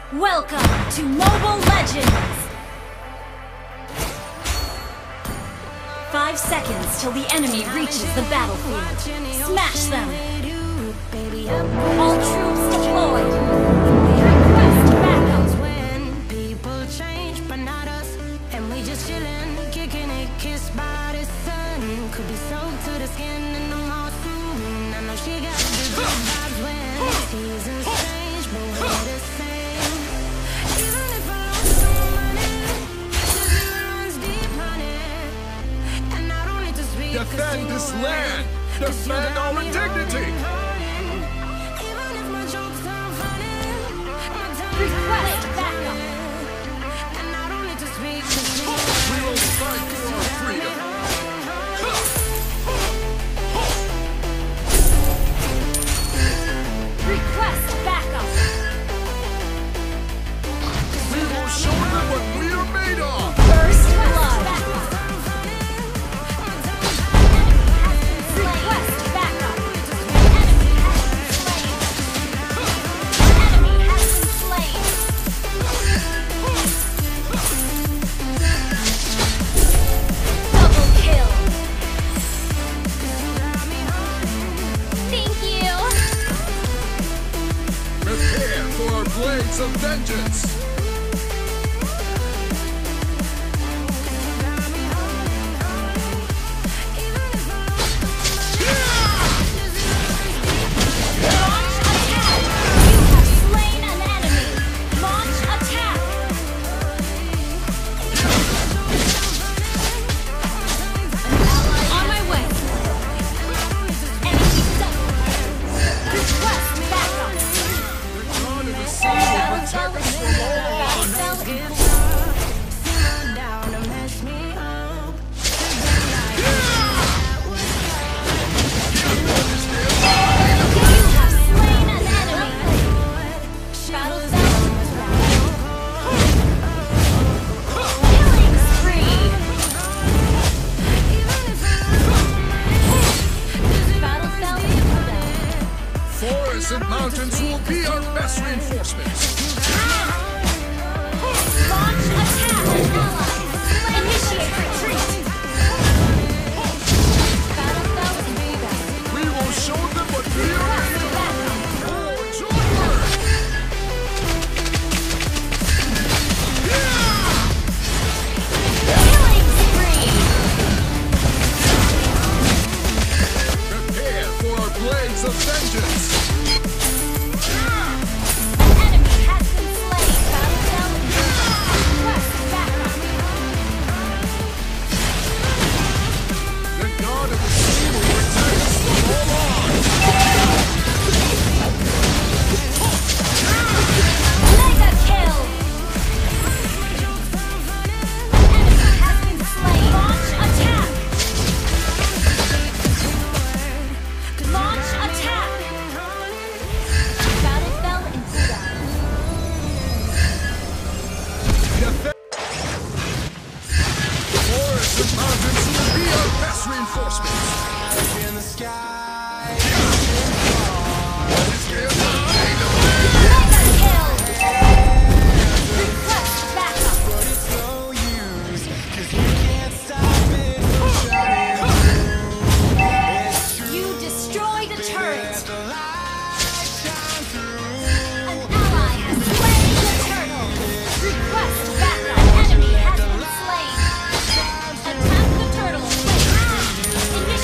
Welcome to Mobile Legends! 5 seconds till the enemy reaches the battlefield. Smash them! All troops deployed! Request backup! When people change, but not us. And we just chillin', kicking it, kissed by the sun. Could be soaked to the skin in the monsoon. I know she got the good vibes when seasons change, but we're the same. Even if I lost some money, just runs deep, honey. And I don't need to speak. Defend this land! Defend our dignity! Even if my jokes are funny, my time Request backup! and I don't need to speak. We will fight for our freedom! Request backup! We will show them what we are made of! First blood! Request backup! Enemy has been slain! Double kill! Thank you! Prepare for our blades of vengeance! Launch attack! You have slain an enemy! Launch attack! On my way! Enemy double! Request backup! God of the sea will protect us from all on! You have slain an enemy! Battle Killing spree! Battle Forests and mountains will be our best reinforcements! Launch attack! Allies! Initiate retreat! Battle We will show them what we are made of! Forge onward! Killing spree! Prepare for our blades of vengeance! An enemy has been slain! Battle Request backup! The God of the sea will protect us from all on! Mega kill! Enemy has been slain! Launch attack! Launch attack! Battle fell in cooldown. Defend forests and mountains will be our best reinforcements! In the sky, Mega kill! Request backup! but it's no use, 'cause you can't stop it from shining through. It's true, You destroyed a turret! the light shine through. An ally has slain the turtle! Request backup! Enemy has been slain! Attack the turtle!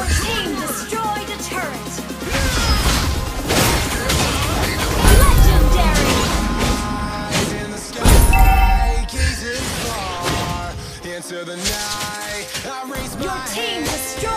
Your team destroyed a turret. Legendary. In the sky, gazing far into the night. I raise my Your team hand. destroyed